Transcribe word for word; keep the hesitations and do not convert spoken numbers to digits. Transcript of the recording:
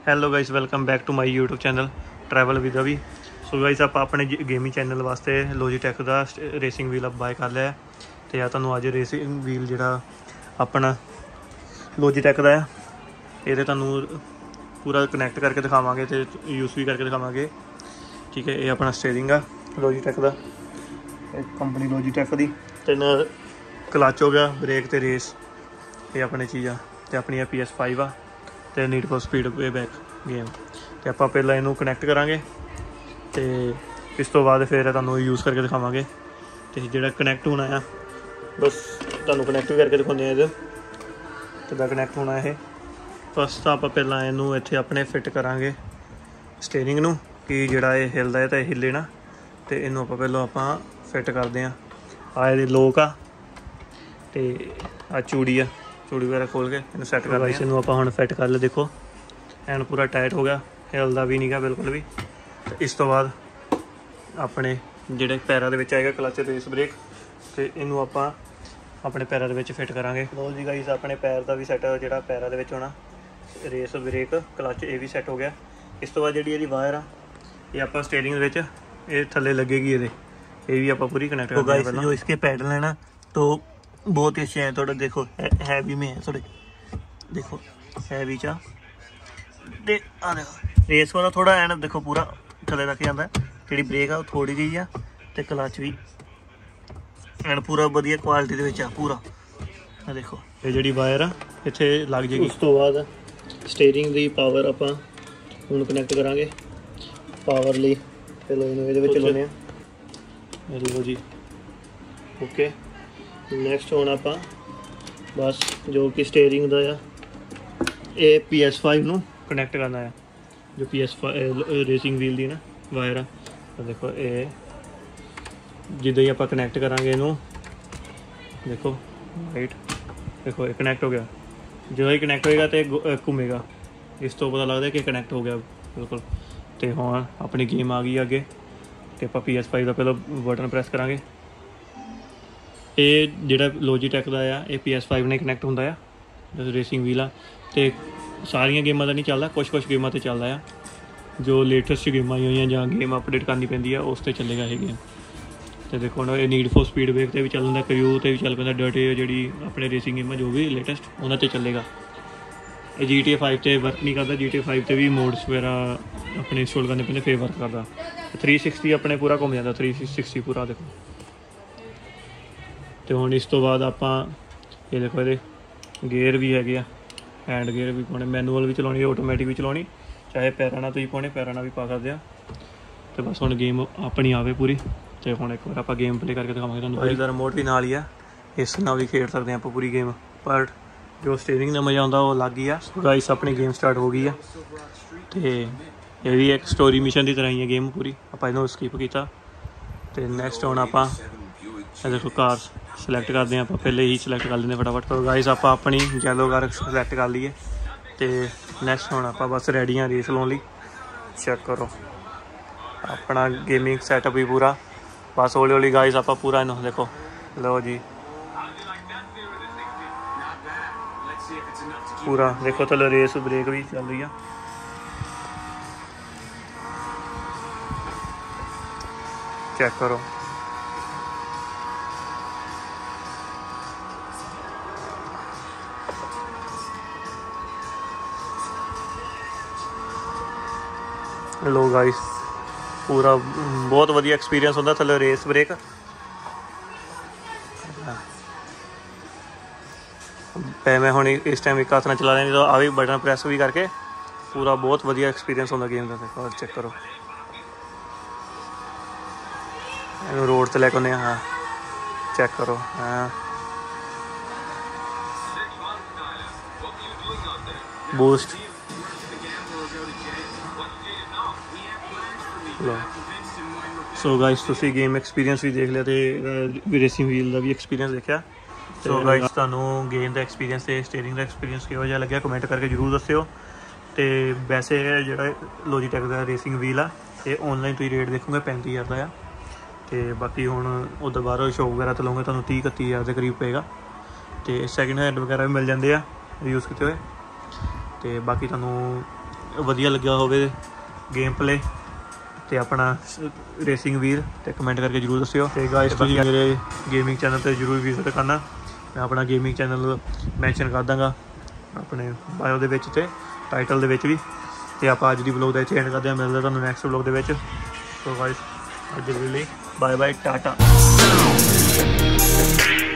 Hello guys welcome back to my YouTube channel travel with Abhi. So guys ਆਪਾਂ ਆਪਣੇ gaming channel ਵਾਸਤੇ Logitech ਦਾ racing wheel buy ਕਰ ਲਿਆ ਤੇ ਆ ਤੁਹਾਨੂੰ ਅੱਜ ਰੇਸਿੰਗ ਵੀਲ ਜਿਹੜਾ ਆਪਣਾ Logitech ਦਾ ਹੈ ਇਹਦੇ ਤੁਹਾਨੂੰ ਪੂਰਾ ਕਨੈਕਟ ਕਰਕੇ ਦਿਖਾਵਾਂਗੇ ਤੇ ਯੂਜ਼ ਵੀ ਕਰਕੇ ਦਿਖਾਵਾਂਗੇ। ਠੀਕ ਹੈ, ਇਹ ਆਪਣਾ ਸਟੀਅਰਿੰਗ ਆ Logitech ਦਾ, ਇਹ ਕੰਪਨੀ Logitech ਦੀ। ਤੇ ਨਾਲ ਕਲਚ ਹੋ ਗਿਆ, ਬ੍ਰੇਕ ਤੇ ਰੇਸ, ਇਹ ਆਪਣੀ ਚੀਜ਼ ਆ। ਤੇ ਆਪਣੀ ਪੀ ਐਸ फाइव ਆ ਤੇ need for speed way back game. तो आप पहला इनू कनैक्ट करांगे तो इस तो बाद फिर तुहानू यूज़ करके दिखावांगे। तो जिहड़ा कनैक्ट होना है बस तुहानू कनैक्ट भी करके दिखाने ये किदा कनैक्ट होना है। फस्ट तो आप पहला इनू इत्थे अपने फिट करांगे स्टीयरिंग नू कि जिहड़ा ये हिलदा है तो हिले ना। तो इनू आप पहलों आप फिट करते हैं। आ ये लोक आ ते आ चूड़ी आ, चूड़ी वगैरह खोल के इन सैट कर दिया। इनू आप हुण फिट कर ले, देखो एंड पूरा टाइट हो गया, हिलदा भी नहीं गा बिल्कुल भी। तो इस तो बाद अपने जिहड़े पैरां दे विच आएगा क्लच रेस ब्रेक, तो इनू आप अपने पैरां दे विच फिट करांगे। लो जी गाइस अपने पैर का भी सैट जिहड़ा पैरां दे विच होना, रेस ब्रेक क्लच ये भी सैट हो गया। इस तो बाद जिहड़ी इहदी वायर आ ये आप स्टीयरिंग दे विच ये थल्ले लगेगी, ये ये भी आप पूरी कनैक्ट कर देंगे। जो इसके पैडल है ना तो बहुत ही अच्छे हैं, थोड़ा देखो हैवी में है, थोड़े देखो हैवी चा दे आ देखो रेस वाला थोड़ा है ना, देखो पूरा थले तक जाता है। जी ब्रेक आ थोड़ी जी आ तो क्लच भी एंड पूरा वधिया क्वालिटी दे विच आ पूरा। आ देखो ये जी वायर आ इत्थे लग जाएगी। उस तो बाद स्टीयरिंग दी पावर आपां हुण कनैक्ट करांगे। पावर लई चलो इहनूं इहदे विच लाउने आ। लो जी ओके, नैक्सट हुण आपां बस जो कि स्टीयरिंग दा आ ये पी एस फाइव नूं कनैक्ट करना है। जो पी एस रेसिंग व्हील दी ना वायर आ, तो देखो ये जिद्दां ही आपां कनैक्ट करांगे इनू, देखो राइट देखो ये कनैक्ट हो गया। जो ही कनैक्ट होएगा तो घूमेगा, इस तो पता लगता है कि कनैक्ट हो गया बिल्कुल। तो हुण अपनी गेम आ गई अगे। तो आपां पी एस फाइव का पहले बटन प्रेस करांगे। ये जिहड़ा Logitech का आ ये पी एस फाइव ने कनैक्ट होंदा आ, जो रेसिंग व्हील आ। तो सारिया गेमां दा नहीं चलदा, कुछ कुछ गेमां ते चलदा आ। जो लेटेस्ट गेमां आई हुई जां गेम अपडेट करनी पैंदी आ उस ते चलेगा ये गेम। तो देखो हुण नीड फॉर स्पीड ब्रेक ते भी चल पैंदा, क्रू ते भी चल पैंदा, डर्टी जिहड़ी अपने रेसिंग गेमां जो भी लेटेस्ट उन्हां ते चलेगा। ये जी टी ए फाइव ते वर्क नहीं करता, जी टी ए फाइव ते भी मोड्स वगैरह अपने इंस्टॉल करने पैंदे फिर वर्क करदा। थ्री सिक्सटी अपने पूरा घूम जाता, थ्री सिक्सटी पूरा देखो। तो हुण इस तो बाद आपां ये देखो ये गेयर भी हैगे आ, हैंड गेयर भी पाने, मैनुअल भी चलानी, ऑटोमैटिक भी चलानी, चाहे पैरां नाल तुसीं पाने पैरां नाल भी पा सकदे आ। तो बस हुण गेम अपनी आवे पूरी। तो हुण एक बार आपां गेम प्ले करके दिखावांगे तुहानूं। इसदा रिमोट भी नाल ही आ, इस नाल भी खेड सकदे आपां पूरी गेम, पर जो स्टीयरिंग दा मज़ा आउंदा ओह अलग ही आ। सो गाइस अपनी गेम स्टार्ट हो गई है। तो ये भी एक स्टोरी मिशन की तरह ही है गेम पूरी, आपां इहनूं स्किप कीता। तो नैक्सट हुण आपां देखो कार सिलेक्ट करते हैं, आप पहले ही सिलेक्ट कर लेंगे फटाफट। तो गाइस आप अपनी येलो कार सिलेक्ट कर लीए। तो नैक्सट हुण आप बस रेडी हाँ रेस लाने लई। चेक करो अपना गेमिंग सैटअप भी पूरा, बस हौली हौली गाइस आप पूरा इन्हों देखो। लो जी पूरा देखो, चलो रेस ब्रेक भी चल रही है। चेक करो लो गाइस पूरा बहुत वधिया एक्सपीरियंस होंदा थल्ले रेस ब्रेक। मैं हुण इस टाइम एक हाथ नाल चला रहा, तो आ भी बटन प्रेस भी करके पूरा बहुत वधिया एक्सपीरियंस होंदा गेम का। देखो चेक करो रोड से लैके आने। हाँ चेक करो हाँ बूस्ट लो। सो गाइस तुसी गेम एक्सपीरियंस भी देख लिया, तो रेसिंग व्हील का भी एक्सपीरियंस देखा। तो गाइस तुहानूं गेम का एक्सपीरियंस ते स्टीयरिंग का एक्सपीरियंस किहो जिहा लग्गिया कमेंट करके जरूर दस्सिओ। तो वैसे जिहड़ा Logitech का रेसिंग व्हील आ ये ऑनलाइन तुसीं रेट देखोगे पैंती हज़ार का आ। तो बाकी हुण उधर बाहरों शॉप वगैरह तो लओगे तुहानूं तीह इकत्ती हज़ार के करीब पेगा। तो सैकेंड हैंड वगैरह भी मिल जाते हैं यूज़ किए हुए। तो बाकी तुहानूं ਵਧੀਆ ਲੱਗਿਆ ਹੋਵੇ ਗੇਮ ਪਲੇ ਤੇ ਆਪਣਾ ਰੇਸਿੰਗ ਵੀਲ ਤੇ ਕਮੈਂਟ ਕਰਕੇ ਜ਼ਰੂਰ ਦੱਸਿਓ। ਤੇ ਗਾਇਸ ਤੁਸੀਂ ਮੇਰੇ ਗੇਮਿੰਗ ਚੈਨਲ ਤੇ ਜ਼ਰੂਰ ਵਿਜ਼ਿਟ ਕਰਨਾ। ਮੈਂ ਆਪਣਾ ਗੇਮਿੰਗ ਚੈਨਲ ਮੈਂਸ਼ਨ ਕਰ ਦਾਂਗਾ ਆਪਣੇ ਬਾਇਓ ਦੇ ਵਿੱਚ ਤੇ ਟਾਈਟਲ ਦੇ ਵਿੱਚ ਵੀ। ਤੇ ਆਪਾਂ ਅੱਜ ਦੀ ਵਲੋਗ ਦਾ ਇੱਥੇ ਐਂਡ ਕਰਦੇ ਹਾਂ। ਮਿਲਦੇ ਤੁਹਾਨੂੰ ਨੈਕਸਟ ਵਲੋਗ ਦੇ ਵਿੱਚ। ਸੋ ਗਾਇਸ ਅੱਜ ਦੇ ਲਈ ਬਾਏ ਬਾਏ, ਟਾਟਾ।